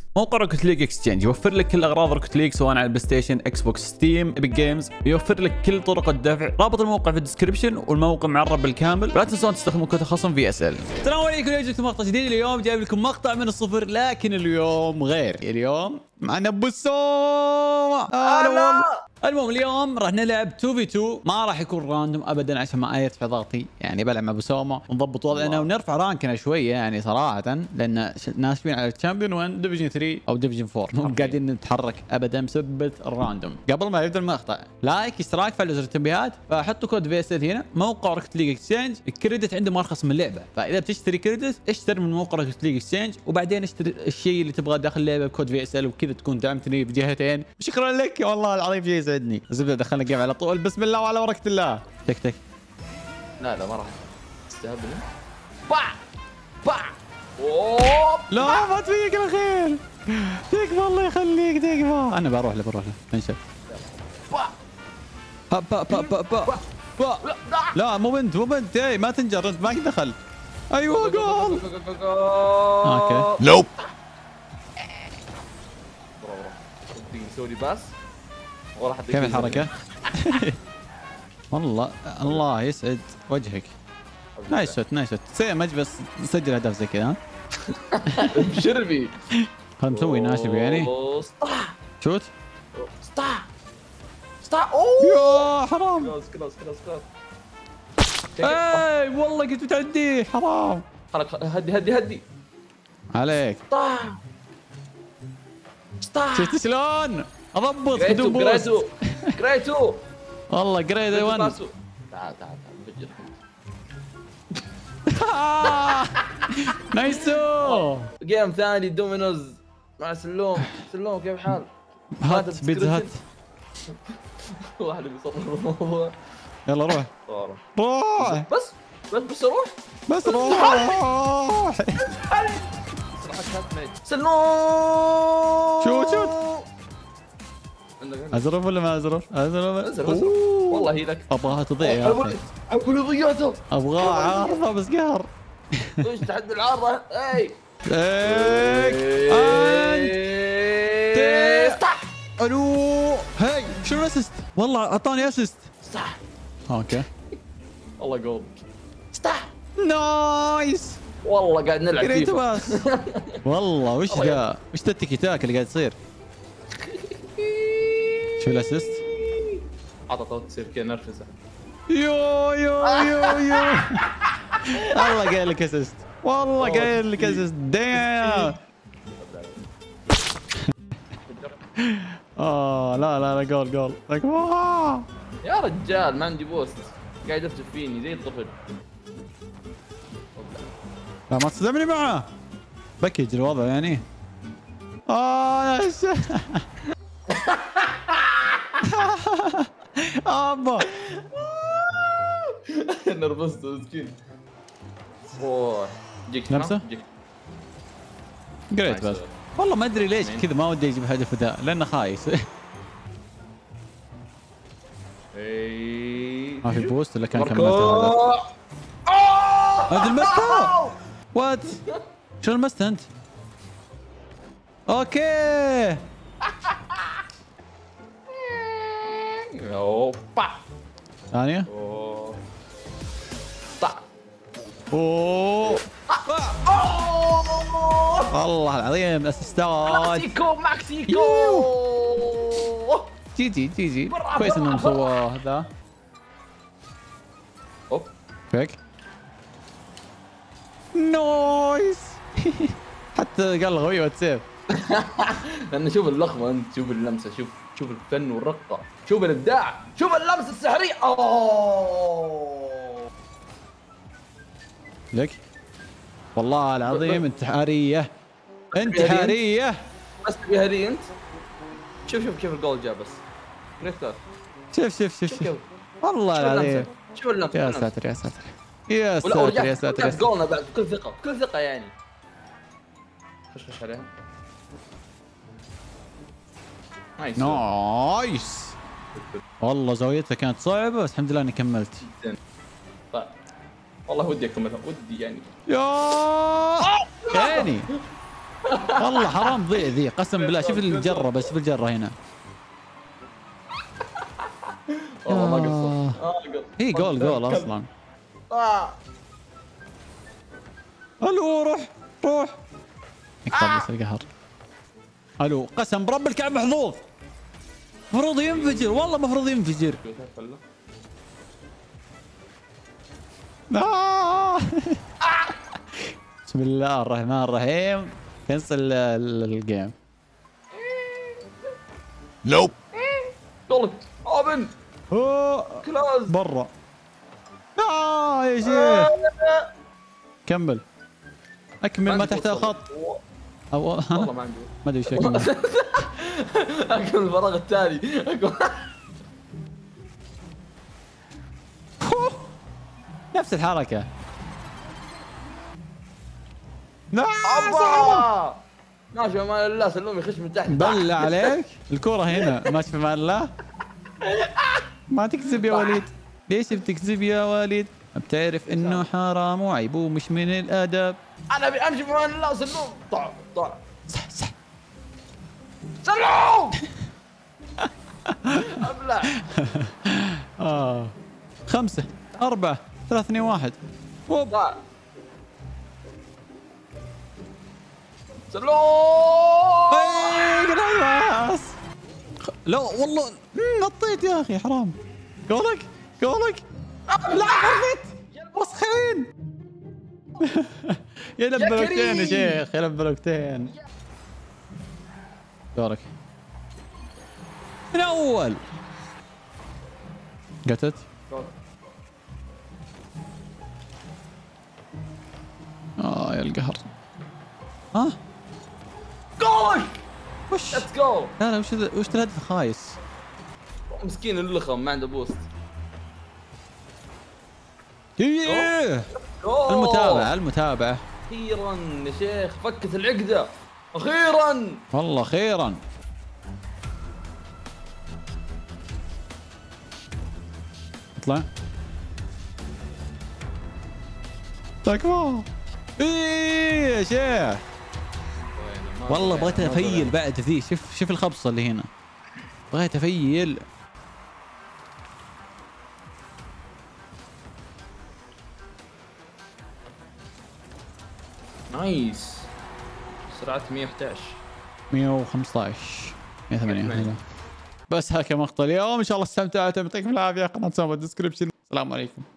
موقع روكت ليج اكسشينج يوفر لك كل اغراض روكت ليج سواء على البلاي ستيشن، اكس بوكس، ستيم، ايبك جيمز. يوفر لك كل طرق الدفع. رابط الموقع في الديسكربشن والموقع معرب بالكامل. لا تنسون تستخدموا كود خصم في اس ال. السلام عليكم، جبت مقطع جديد اليوم. جايب لكم مقطع من الصفر، لكن اليوم غير. اليوم معنا ابو السومه. المهم اليوم راح نلعب 2 في 2. ما راح يكون راندوم ابدا عشان ما يرتفع ضغطي، يعني بلعب مع ابو سومه ونضبط وضعنا ونرفع رانكنا شويه يعني صراحه، لان ناشفين على الشامبيون 1 ديفيجن 3 او ديفيجن 4، مو قاعدين نتحرك ابدا بسبب الراندوم. قبل ما يبدا المقطع لايك، اشتراك، فعلوا زر التنبيهات. فحطوا كود في اس ال هنا. موقع روكت ليج اكسشينج الكريدت عنده مرخص من اللعبه، فاذا بتشتري كريدت اشتري من موقع روكت ليج اكسشينج وبعدين اشتري الشيء اللي تبغاه داخل اللعبه بكود في اس ال، وكذا تكون دعمتني بجهتين. شكرا لك والله العظيم، شيء يسعدني. الزبده دخلنا جيم على طول. بسم الله وعلى بركه الله. تك تك. لا ما راح تستهبل. با اوه لا ما تفيق الاخير. تكفى الله يخليك، تكفى. انا بروح له انشف. با با با با با با. لا مو بنت اي ما تنجر، انت ما دخل. ايوه جول. اوكي نوب. سوري باس وراح كيف الحركه؟ والله الله يسعد وجهك. نايس شوت سيمج، بس نسجل اهداف زي كذا. بشربي هذا مسوي ناشف يعني. شوت ستا اوه يا حرام. كلاس اي والله قلت بتعدي، حرام. حركة هدي عليك. شفت شلون اضبط بدون بوست. قريتو والله جريد 1. تعال بجر. نايسو. جيم ثاني دومينوز مع سلوم كيف الحال؟ هات بيتزا هات. واحد بيصور الموضوع. يلا روح بس روح. سلوم شوت ازرف ولا ما ازرف؟ ازرف والله هي لك. ابغاها تضيع يا اخي. اقول ضيعته. ابغاها عارضه بس قهر. ايش تحدي العارضه؟ اي انت الو. هي شنو اسيست؟ والله اعطاني اسيست. صح اوكي والله جول. نايس. والله قاعد نلعب فيفا. بس والله وش ذا؟ وش ذا التيكي تاك اللي قاعد يصير؟ شو الاسيست؟ عطى تصير كذا نرفزه. يو والله قايل لك اسيست، والله قايل لك اسيست. دايم. لا جول يا رجال ما عندي بوست، قاعد يفتف فيني زي الطفل. لا ما تصدمني معه، بكج الوضع يعني. ابا نرفزت مسكين. اوه جيك نفسه؟ قريت بس والله ما ادري ليش كذا ما ودي اجيب هدف ذا لانه خايس. ما في بوست الا كان كملته هذا. هذا المسته وات. شو المسته انت؟ اوكي اوبا ثانية. اوه والله العظيم اسيستات. ماكسيكو جي كويس انهم سووا هذا. اوب فيك نايس. حتى قال غوي واتسيف. لان شوف اللخمه انت، شوف اللمسه، شوف الفن والرقه، شوف الابداع، شوف اللمسه السحريه. اوه لك والله العظيم انتحاريه. بس بهري انت. شوف كيف الجول جاء بس. شوف والله العظيم. شوف اللمسه. يا ساتر يا ساتر. جولنا بعد بكل ثقه يعني. خش عليها. نايس. والله زاويتها كانت صعبه بس الحمد لله اني كملت. طيب والله ودي اكملها، ودي يعني. يعني والله حرام تضيع ذي قسم بالله. شوف الجره بس، شوف الجره هنا. والله ما قصر. هي جول اصلا. آه. الو روح اقطع بس القهر. الو قسم برب الكعب محظوظ. مفروض ينفجر والله، مفروض ينفجر. بسم الله الرحمن الرحيم. كنسل الجيم. نوب. غلط. اوبن. كلاز. برا. يا شيخ كمل. اكمل ما تحت الخط. او والله ما عندي. ما ادري ايش اكمل. اكمل الفراغ الثاني. نفس الحركة. ابا ماشي في امان الله. سلوم يخش من تحت. بالله عليك الكرة هنا ماشي في امان الله. ما تكذب يا وليد. ليش بتكذب يا وليد؟ بتعرف انه حرام وعيب ومش من الادب. انا ابي امشي في امان الله. سلوم طع صح سلوم. ابلع. 5 4 3 2 1. طع. سلوم. خلاص. لا والله نطيت يا اخي حرام. جولك لا غرفت وسخين. يلب بلوكتين يا شيخ، يلب بلوكتين. دورك من اول. قتت. يا القهر. جول. وش؟ ليتس جو. لا وش الهدف الخايس؟ مسكين اللخم ما عنده بوست. ايه جول. المتابعة اخيرا يا شيخ فكت العقدة. اخيرا والله خيرا. اطلع تكفى. ايه يا شيخ والله بغيت افيل بعد ذي. شوف الخبصة اللي هنا. بغيت افيل. نايس. سرعة 111 115 108. بس هكا مقطع اليوم. ان شاء الله استمتعتم. يعطيكم العافية. قناة سوبر ديسكربشن. السلام عليكم.